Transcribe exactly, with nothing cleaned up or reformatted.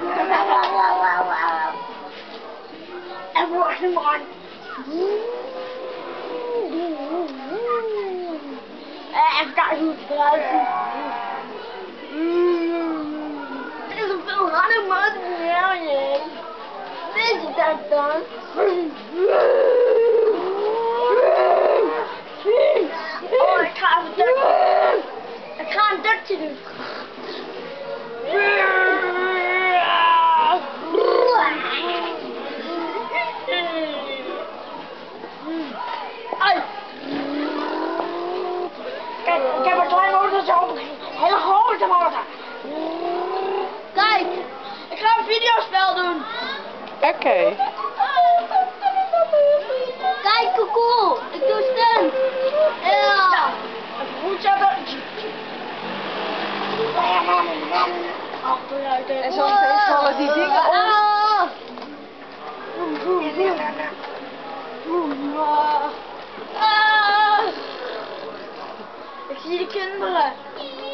En wacht hem aan. Even kijken hoe het eruit ziet. Het is een veel harder materiaal. Weet je dat dan? Oh, ik ga een dutje. Ik ga een dutje doen. Ai. Kijk, ik heb een klein motortje op. Een hele grote motor. Kijk, ik ga een videospel doen. Oké. Okay. Kijk, hoe cool. Ik doe stunt. Ja. Een broertje hebben. Achteruit. En zo meteen vallen die dingen om. Ik zie de kinderen.